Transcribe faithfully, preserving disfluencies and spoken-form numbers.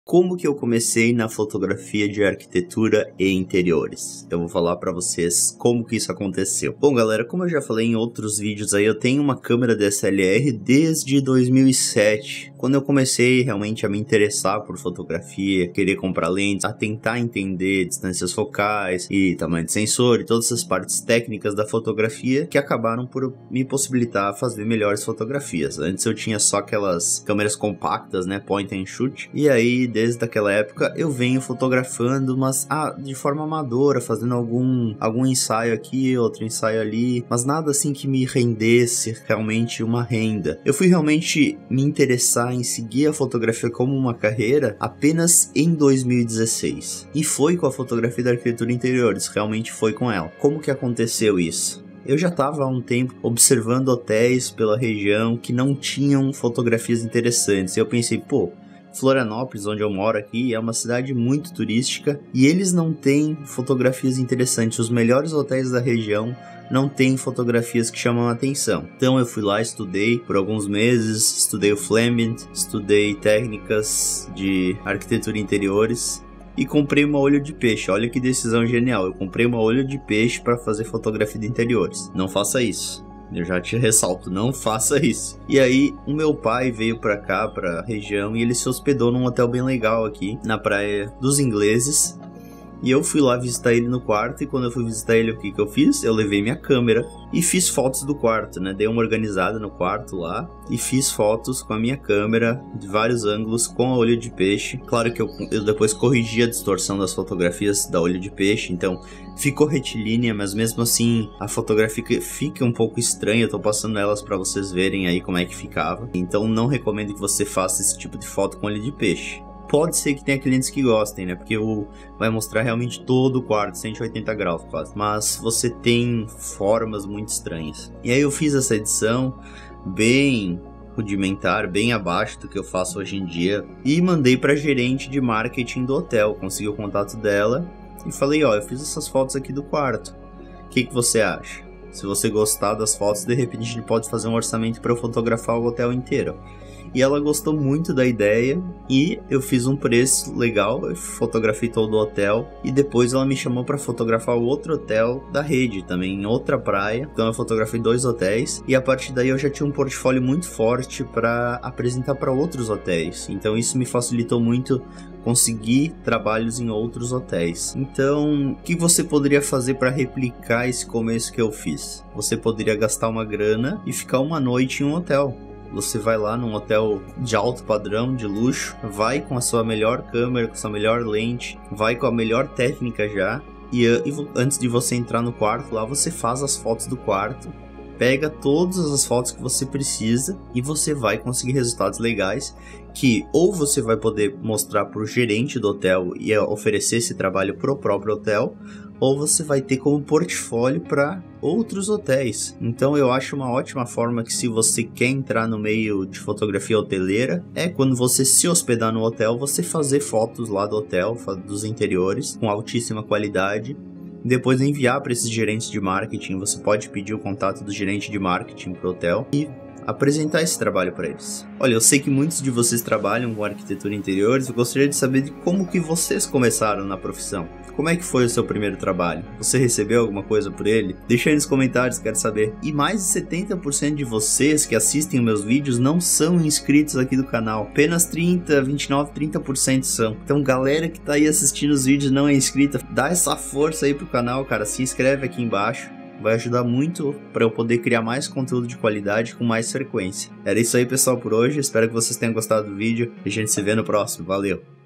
Como que eu comecei na fotografia de arquitetura e interiores? Eu vou falar pra vocês como que isso aconteceu. Bom, galera, como eu já falei em outros vídeos aí, eu tenho uma câmera D S L R desde dois mil e sete, quando eu comecei realmente a me interessar por fotografia, querer comprar lentes, a tentar entender distâncias focais e tamanho de sensor e todas essas partes técnicas da fotografia que acabaram por me possibilitar fazer melhores fotografias. Antes eu tinha só aquelas câmeras compactas, né, point and shoot, e aí desde aquela época eu venho fotografando, mas ah, de forma amadora, fazendo algum, algum ensaio aqui, outro ensaio ali, mas nada assim que me rendesse realmente uma renda. Eu fui realmente me interessar em seguir a fotografia como uma carreira apenas em dois mil e dezesseis. E foi com a fotografia da arquitetura interiores, realmente foi com ela. Como que aconteceu isso? Eu já estava há um tempo observando hotéis pela região que não tinham fotografias interessantes. E eu pensei, pô, Florianópolis, onde eu moro aqui, é uma cidade muito turística e eles não têm fotografias interessantes. Os melhores hotéis da região não têm fotografias que chamam a atenção. Então eu fui lá, estudei por alguns meses, estudei o Fleming, estudei técnicas de arquitetura interiores e comprei uma olho de peixe. Olha que decisão genial, eu comprei uma olho de peixe para fazer fotografia de interiores. Não faça isso. Eu já te ressalto, não faça isso. E aí, o meu pai veio pra cá, pra região, e ele se hospedou num hotel bem legal aqui, na Praia dos Ingleses. E eu fui lá visitar ele no quarto, e quando eu fui visitar ele, o que que eu fiz? Eu levei minha câmera e fiz fotos do quarto, né? Dei uma organizada no quarto lá e fiz fotos com a minha câmera de vários ângulos com a olho de peixe. Claro que eu, eu depois corrigi a distorção das fotografias da olho de peixe, então ficou retilínea, mas mesmo assim a fotografia fica um pouco estranha. Eu tô passando elas para vocês verem aí como é que ficava. Então não recomendo que você faça esse tipo de foto com olho de peixe. Pode ser que tenha clientes que gostem, né? Porque o, vai mostrar realmente todo o quarto, cento e oitenta graus quase. Mas você tem formas muito estranhas. E aí eu fiz essa edição bem rudimentar, bem abaixo do que eu faço hoje em dia. E mandei para gerente de marketing do hotel. Consegui o contato dela e falei, ó, eu fiz essas fotos aqui do quarto. O que que você acha? Se você gostar das fotos, de repente a gente pode fazer um orçamento para eu fotografar o hotel inteiro. E ela gostou muito da ideia e eu fiz um preço legal, eu fotografei todo o hotel e depois ela me chamou para fotografar o outro hotel da rede também, em outra praia. Então eu fotografei dois hotéis e a partir daí eu já tinha um portfólio muito forte para apresentar para outros hotéis. Então isso me facilitou muito conseguir trabalhos em outros hotéis. Então, o que você poderia fazer para replicar esse começo que eu fiz? Você poderia gastar uma grana e ficar uma noite em um hotel. Você vai lá num hotel de alto padrão, de luxo, vai com a sua melhor câmera, com a sua melhor lente, vai com a melhor técnica já, e, e antes de você entrar no quarto lá, você faz as fotos do quarto, pega todas as fotos que você precisa e você vai conseguir resultados legais que ou você vai poder mostrar para o gerente do hotel e oferecer esse trabalho para o próprio hotel, ou você vai ter como portfólio para outros hotéis. Então eu acho uma ótima forma que, se você quer entrar no meio de fotografia hoteleira, é quando você se hospedar no hotel, você fazer fotos lá do hotel, dos interiores, com altíssima qualidade, depois enviar para esses gerentes de marketing. Você pode pedir o contato do gerente de marketing para o hotel e apresentar esse trabalho para eles. Olha, eu sei que muitos de vocês trabalham com arquitetura interiores. Eu gostaria de saber de como que vocês começaram na profissão. Como é que foi o seu primeiro trabalho? Você recebeu alguma coisa por ele? Deixa aí nos comentários, quero saber. E mais de setenta por cento de vocês que assistem meus vídeos não são inscritos aqui do canal. Apenas trinta, vinte e nove, trinta por cento são. Então, galera que tá aí assistindo os vídeos não é inscrita, dá essa força aí pro canal, cara. Se inscreve aqui embaixo. Vai ajudar muito para eu poder criar mais conteúdo de qualidade com mais frequência. Era isso aí, pessoal, por hoje. Espero que vocês tenham gostado do vídeo e a gente se vê no próximo. Valeu!